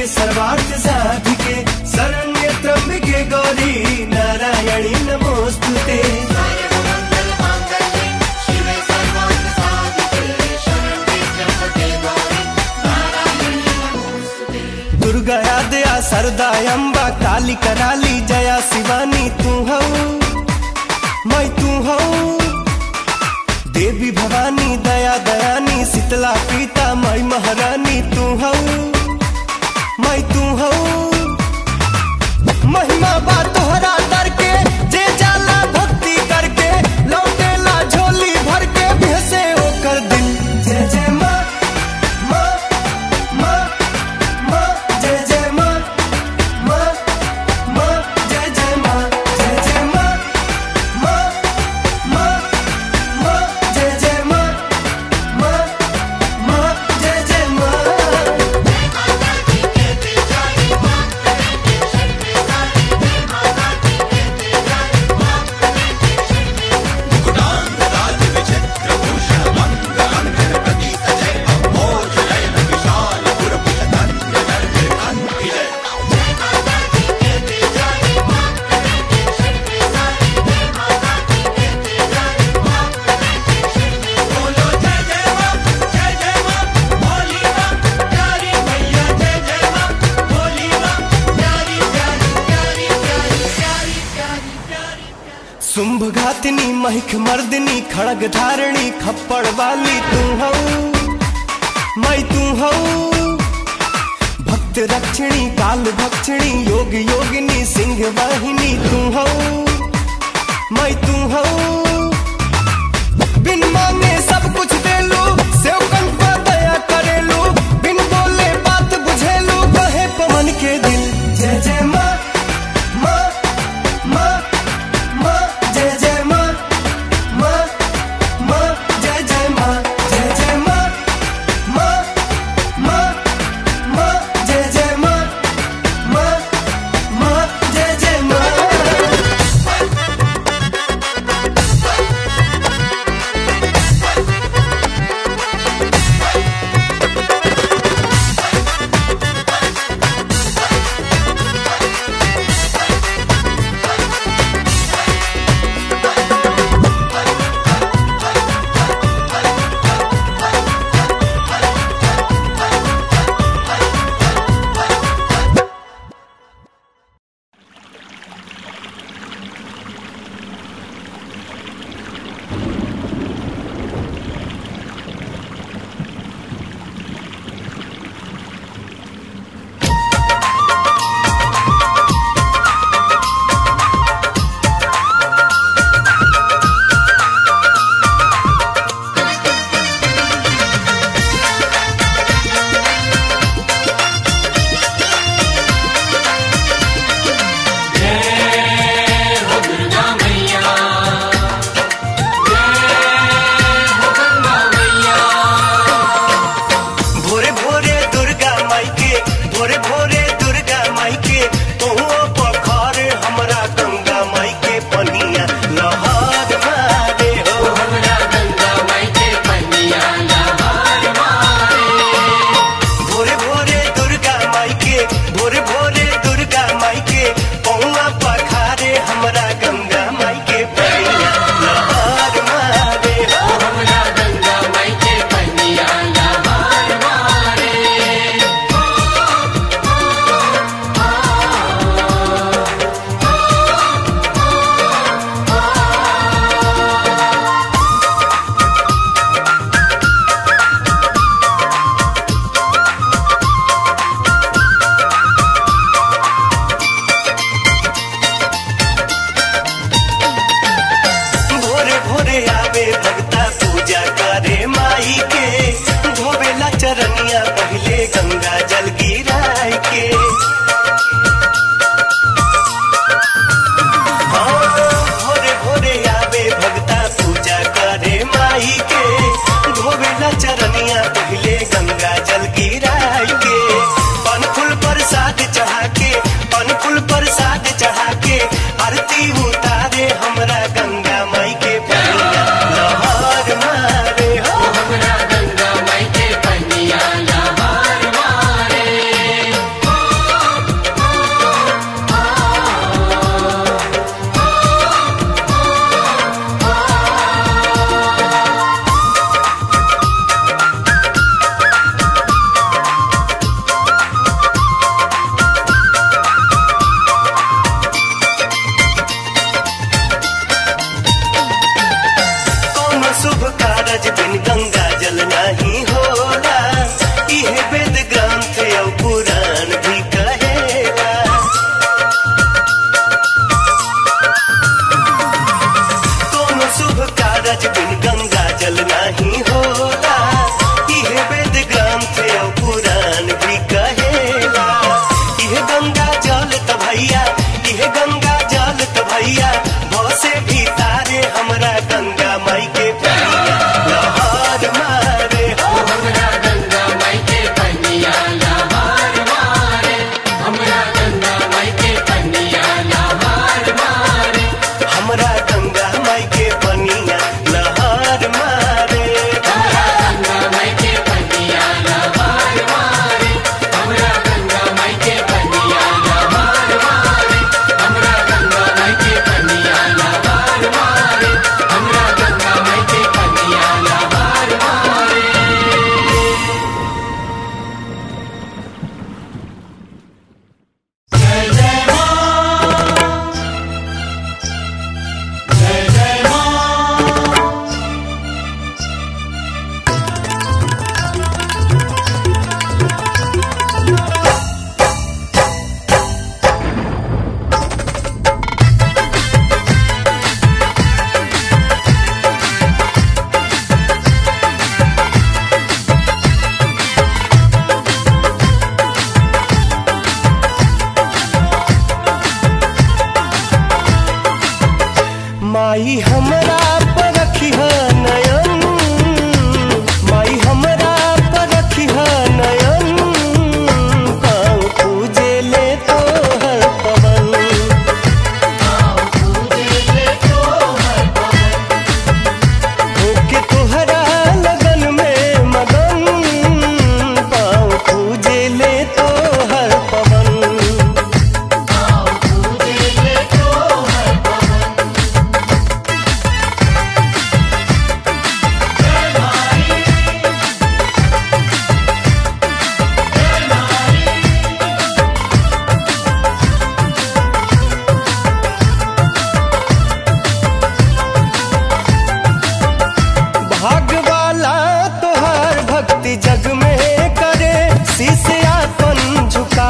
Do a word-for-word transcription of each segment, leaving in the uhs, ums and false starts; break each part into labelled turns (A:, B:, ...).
A: सर्वार्थ साधिके शरण्य त्र्यंबिके गौरी नारायणी नमोस्तुते। दुर्गा दया सरदा अम्बा काली कराली जया शिवानी तू हो मैं तू हो। देवी भवानी दया दयानी शीतला पीता मैं महारानी तू हो मैं तू हो। महिमा बा तोहरा दर के जे जाला भक्ति करके लौटेला झोली भर के भेसे ओकर दिल। जय जय माँ माँ माँ माँ जय जय माँ माँ माँ जय जय माँ जय जय माँ माँ माँ माँ जय जय माँ माँ माँ जय जय माँ। शुंभ घातिनी महिख मर्दिनी खड़ग धारिणी खप्पड़ वाली तू हो मैं तू हो। भक्त रक्षिणी काल भक्षिणी योग योगिनी सिंह वाहिनी तू हो मैं तू हो। बिन मांगे सब कुछ देलू सेवकन पर दया करेलू बिन बोले बात बुझेलू कहे पवन के दिल। जय जय माँ माँ माँ माँ जय जय माँ माँ माँ जय जय माँ जय जय माँ माँ माँ माँ जय जय माँ माँ माँ जय जय माँ।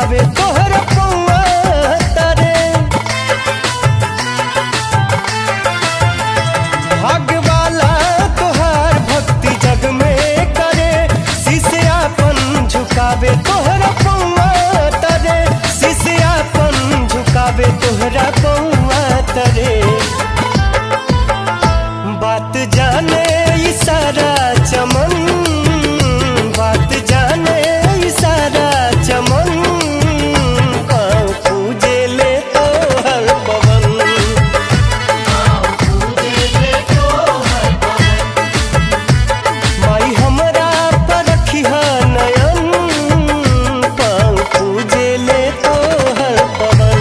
A: झुकावे तोहरा पौआ तारे। भाग्यवाला तोहार भक्ति जग में करे, शीशे आपन झुकावे तोहरा पौआ तारे, शीशे आपन झुकावे तोहरा पौआ तारे। बात जाने इशारा चमन, बात जाने इशारा चमन, पाँव पूजे ले तो हर पवन, माई हमरा पर रखिहा नयन, पाँव पूजे ले तो हर पवन।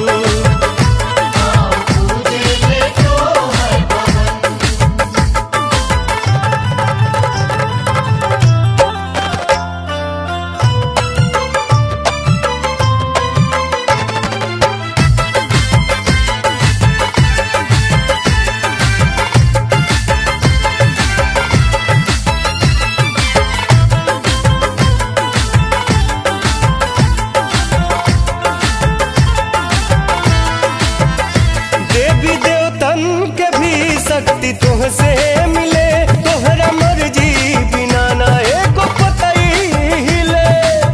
A: देवी देवतन के भी शक्ति तुहसे मिले, तोहरा मर्जी बिना ना एको पतई हिले।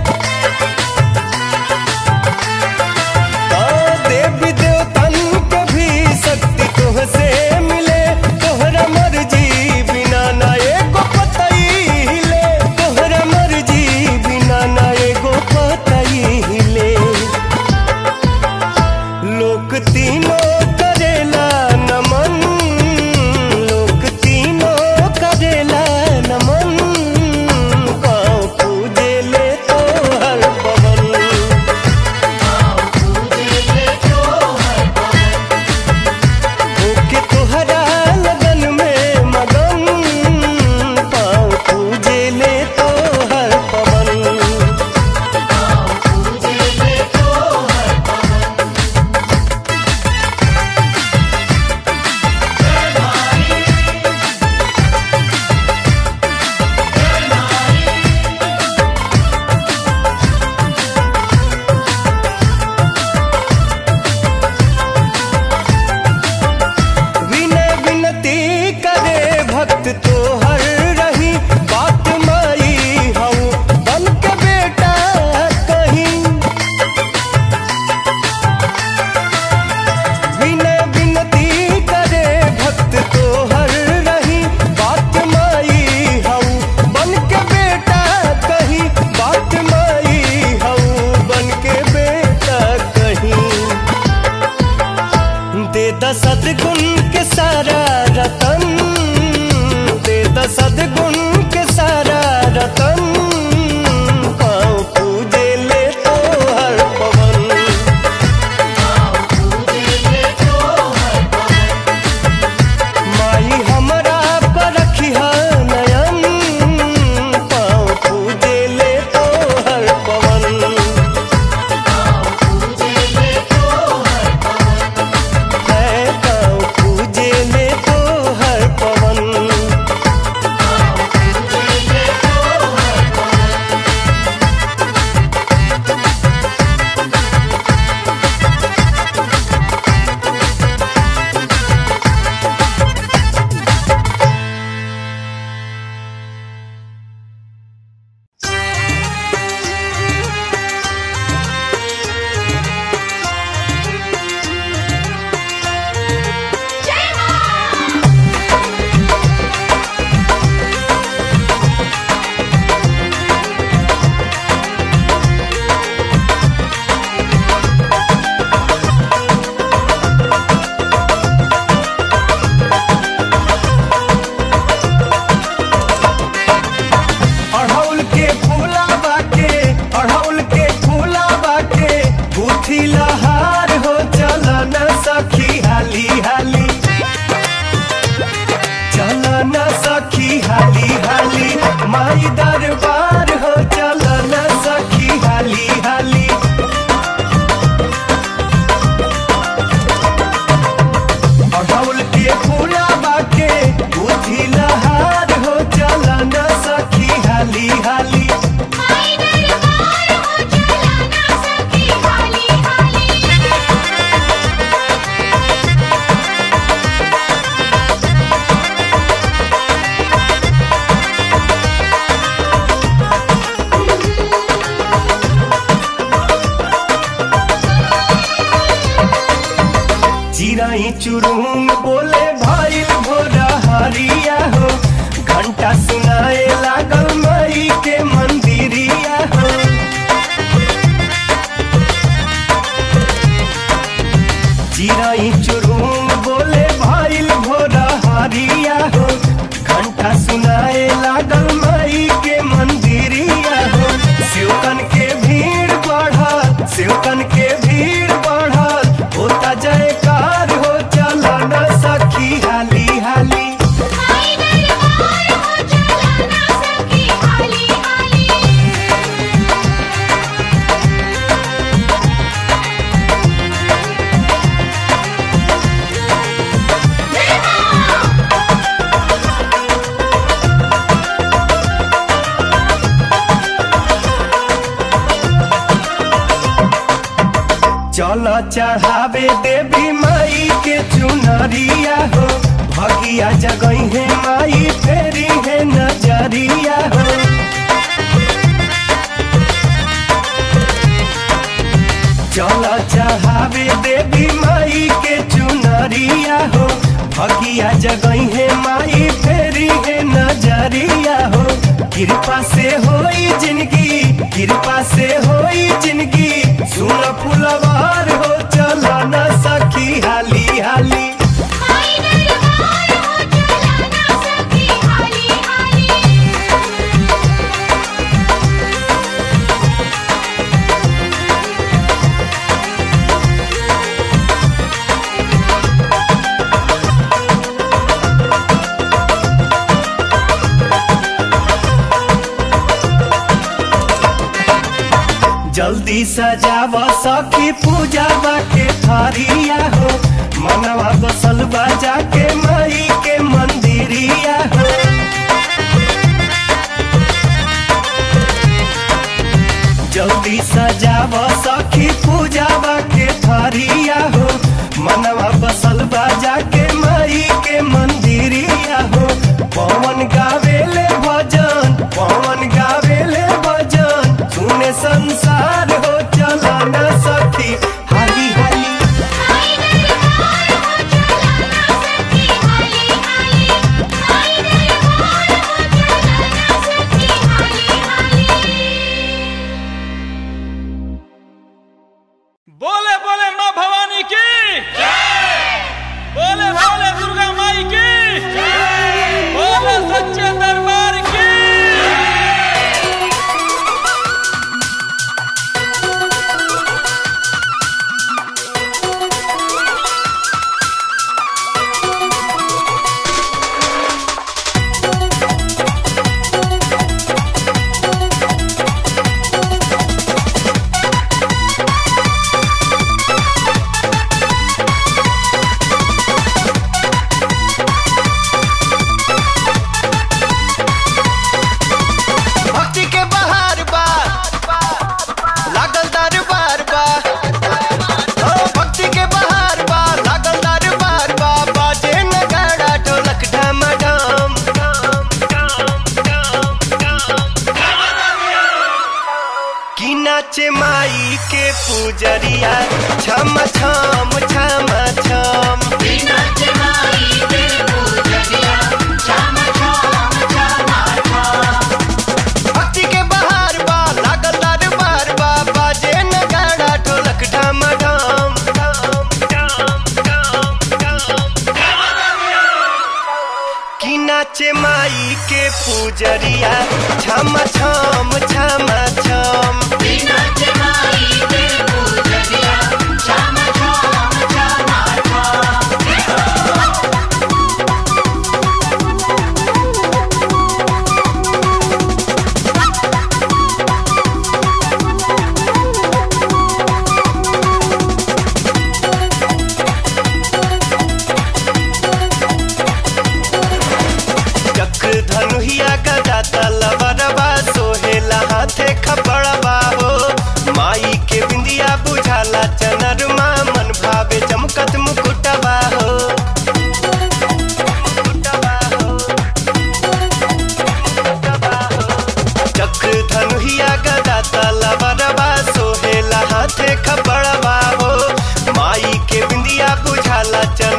A: देवी देवतन के भी शक्ति तुहसे मिले, तोहरा मर्जी बिना ना एको पतई हिले, तोहरा मर्जी बिना ना एको पतई हिले। लोक तीनों करेला नमन, लोक तीनों करेला नमन, पाँव पूजे ले तो हर पवन, होके तोहरा लगन में मगन, पाँव पूजे ले तो हर पवन। विनय विनती करे भक्त तोहर रही, बात माई हऊ बन के बेटा कहीं। विनय विनती करे भक्त तोहर रही, बात माई हऊ बन के बेटा कहीं, बात माई हऊ बन के बेटा कहीं। दे द सद्गुण के सारा रतन, दे द सद्गुण के सारा रतन, पाँव पूजे ले तो हर पवन, माई हमरा पर रखिहा नयन, पाँव पूजे ले तो हर पवन। है पाँव पूजे ले तो हर पवन। अड़हुल के फूलावा के, अड़हुल के फूलावा के, गुथिला हार हो चला न सखी हाली हाली, चला न सखी हाली हाली, माई दरबार हो चला न सखी हाली हाली। अड़हुल के फूलावा के, गुथिला हार हो चला न सखी हाली हाली,
B: माई दरबार हो चला न सखी
A: चिराई चुरुंग बोले भइल भोरा हरिया हो, घंटा सुनाए लागल माई के मंदिरिया हो। चिराई चुरुंग बोले भइल भोरा हरिया हो, घंटा सुनाए लागल माई के मंदिरिया हो। शिवकन के भीड़ बढ़ल, शिवकन के भीड़ बढ़ल, होता जयकार हो चला न सखी हाली हाली। चला चढ़ावे देवी माई के चुनरिया हो, भगिया जगई है माई फेरी है नजरिया हो। चला चढ़ावे देवी माई के चुनरिया हो, भगिया जगई है माई फेरी है नजरिया हो। कृपा से होई जिंदगी, कृपा से होई जिंदगी, सुन फुलवार हो चला न सखी हाली हाली। जल्दी सजाव सखी पूजावा के थारिया हो, मनवा बसल बाजा के माई के मंदिरिया हो। जल्दी सजाव सखी पूजावा के थारिया हो, मनवा बसल बाजा के माई के मंदिरिया हो। पवन गावेले भजन, पवन गावेले भजन, सुने संसार हो चला न सखी हाली हाली।
B: बोले बोले माँ भवानी की जय, बोले बोले दुर्गा माई की जय, बोले सच्चे दरबार की।
A: नाचे माई के पूजरिया छम छम छम छम,
C: नाचे माई के पूजरिया छम छम छम छम।
A: भक्ति के बहार बा लागल दरबार बा, बाजे नगाड़ा ढोलक ढम ढम कि नाचे माई के पूजरिया छम छम छम छम।
C: नाचे माई के पूजरिया छम छम छम
A: धनुहिया गदा तलवारवा सोहेला हाथे खपड़वा हो, माई के बिंदिया बुझाला चनरमा, मन भावे चमकत मुकुटवा हो। मुकुटवा हो, मुकुटवा हो। चक्र धनुहिया गदा तलवारवा सोहेला हाथे खपड़वा हो, माई के बिंदिया बुझाला चनरमा,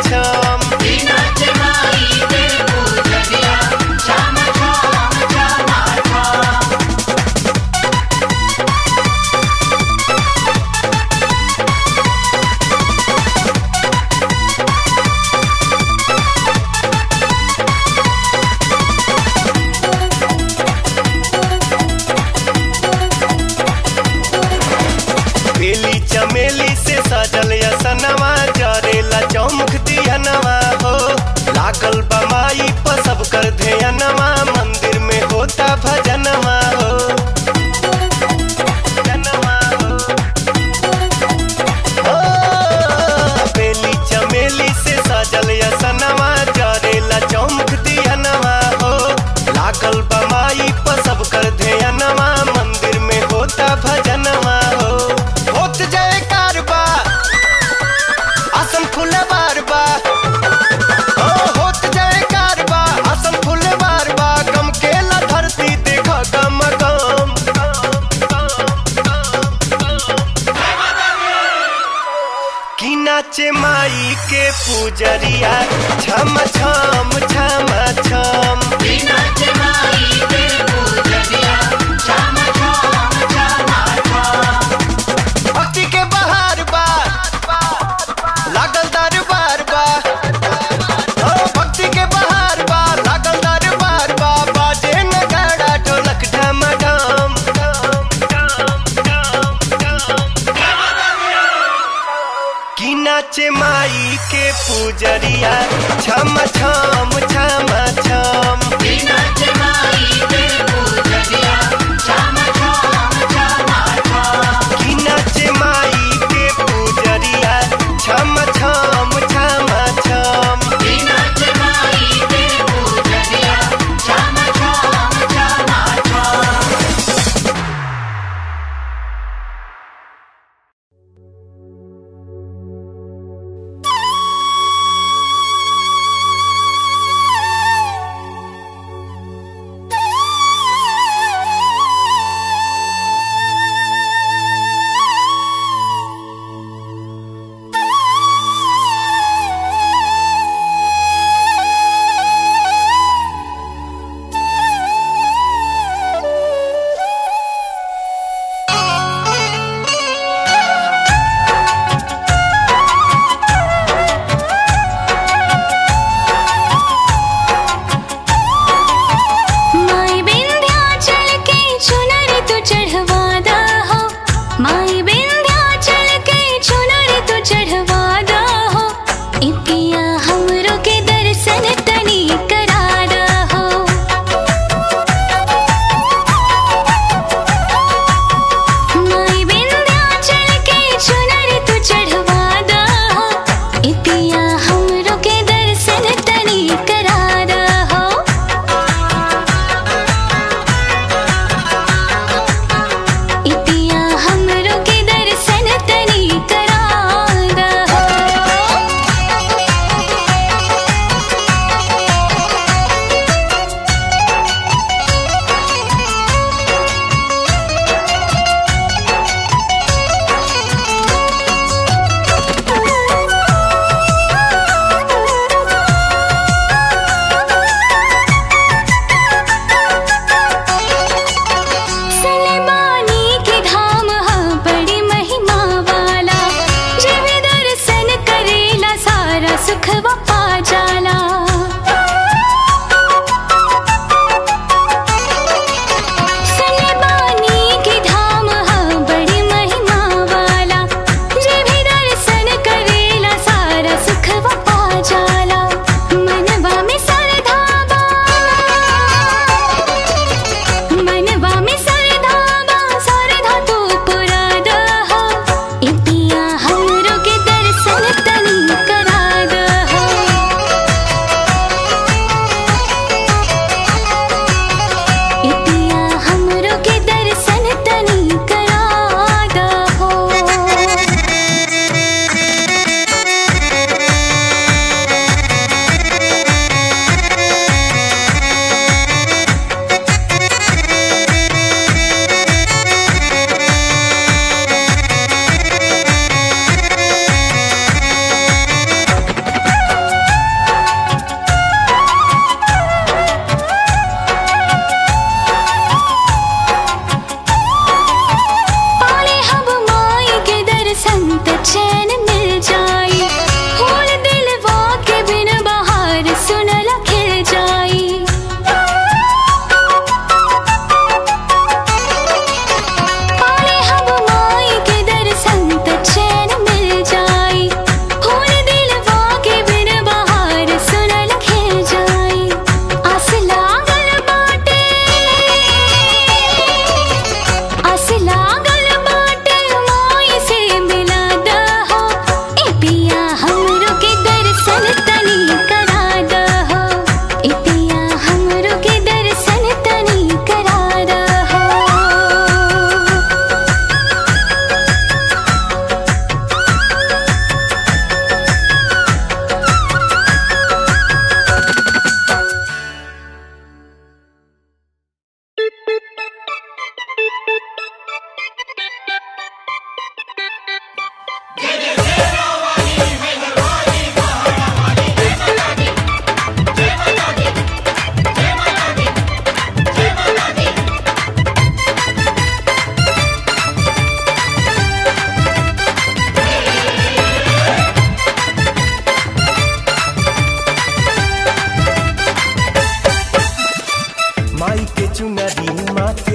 A: छम।
C: नाचे माई के पूजनिया छम छम छमा छम।
A: बेली चमेली से सजल यसनवा जरेला चौमुख दियनवा हो। लागल बमाई पर सब कर ध्यानवा मंदिर में होता भजनवा हो। भजनवा हो। ओ, बेली चमेली से सजल यसनवा जरेला चौमुख दियनवा हो। लागल बमाई पर सब कर ध्यानवा मंदिर में होता भजनवा हो। होत जाए कारबा आसन फूले बार बा। ओ होत जाए कारबा आसन फूले बार बा। गम केला धरती देखा गम गम। की नाचे माई के पूजरिया छम छम छम छम।
C: नाचे माई के पूजनिया छम छम छमा छम।
A: भक्ति के बहार बा लागल दरबार बा। ओ भक्ति के बहार बा लागल दरबार बा। बाजे नगाड़ा ढोलक ढम ढम। की नाचे माई के पूजरिया छम छम छम छम।
C: नाचे माई के पूजनिया छम छम छमा छम।
A: की नाचे माई के पूजरिया छम छम छम छम।
C: नाचे माई के पूजनिया छम छम छमा छम।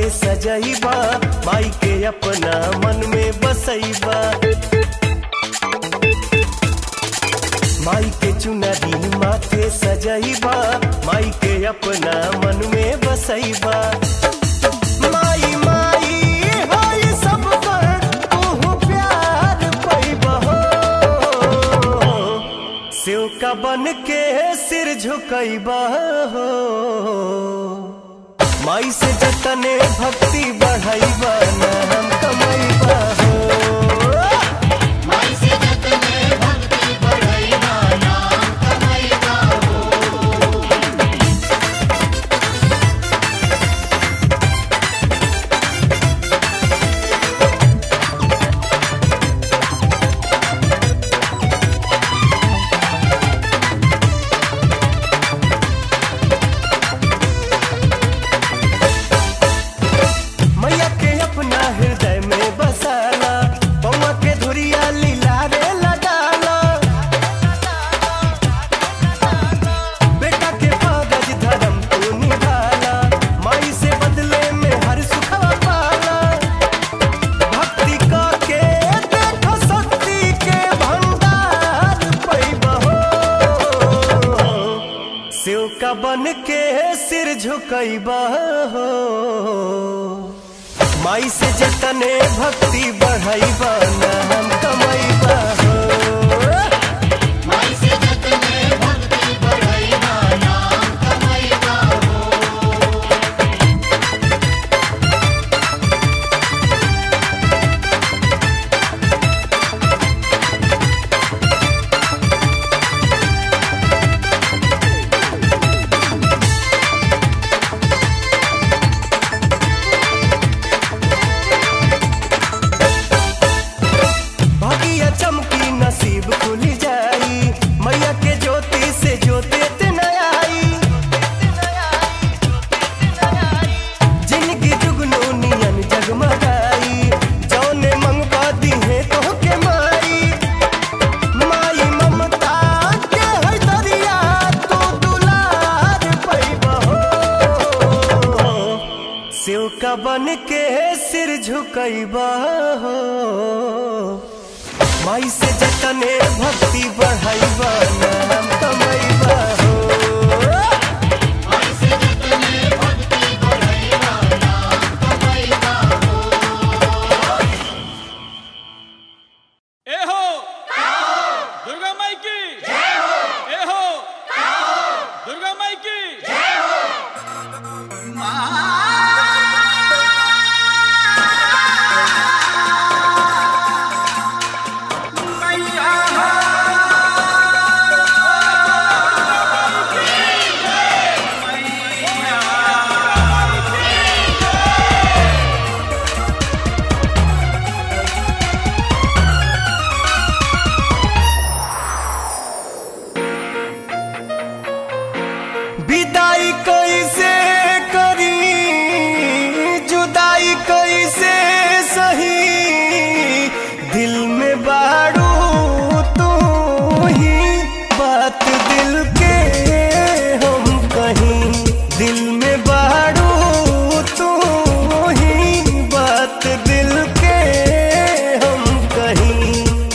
A: के सजैबा, माई के अपना मन में बसैबा। माई के चुनरी माथे सजैबा, माई के अपना मन में बसैबा। माई माई होई सब कर तू प्यार पैबा हो, सेव का बन के सिर झुकैबा हो। माई से जतने भक्ति बढ़ैबा नाम कमैबा हो। का बन के सिर झुकैबा हो, माई से जतने भक्ति बढ़ैबा नाम कमैबा हो। माई से जतने भक्ति बढ़ैबा नाम कमैबा हो। नसीब खुल जाई मैया के ज्योति से ज्योति आई, जिनकी जुगनू नियन जगमगाई, जौने मंगवा दी है तो के माई। माई ममता के है दरिया तो दुलार पैबा हो, सेव का बन के सिर झुकैबा हो। माई से जतने भक्ति बढ़ैबा नाम कमैबा हो। माई से जतने भक्ति बढ़ैबा नाम कमैबा हो।
B: ए हो दुर्गा माई की
C: जय हो।
B: ए हो दुर्गा माई की
C: जय हो।
A: विदाई कैसे करी जुदाई कैसे सही, दिल में बाड़ू तू ही बात दिल के हम कहीं। दिल में बाड़ू तू ही बात दिल के हम कहीं।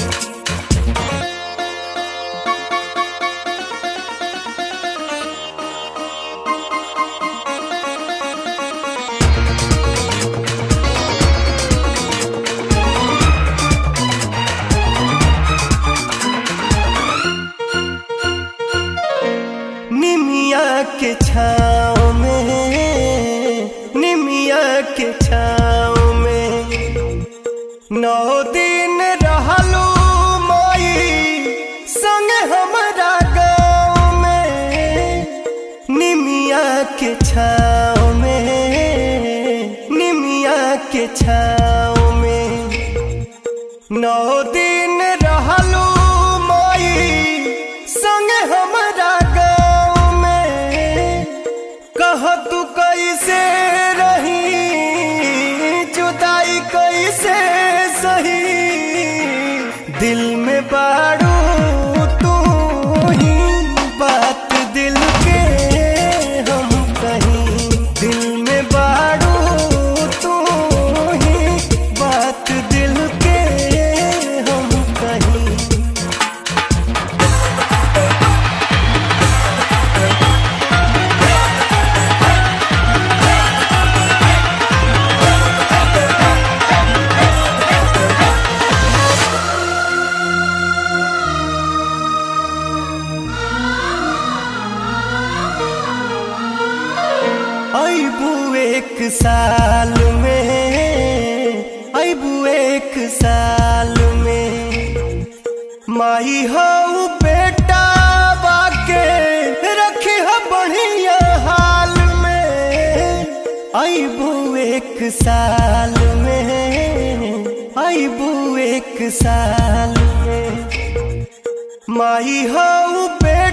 A: निमिया के छाँव में, निमिया के छाँव में नौ दिन रहलू माई संग हमारा गाँव में। निमिया के छाँव में, निमिया के छाँव में नौ दिन रहलू माई संग हमारा गाँव में। कह तू कैसे रही जुदाई कैसे सही, आईबू एक साल में, आईबू एक साल में। माई हो बेटा बाके रखी है बढ़िया हाल में। आईबू एक साल में, आईबू एक साल में। माई हो बेटा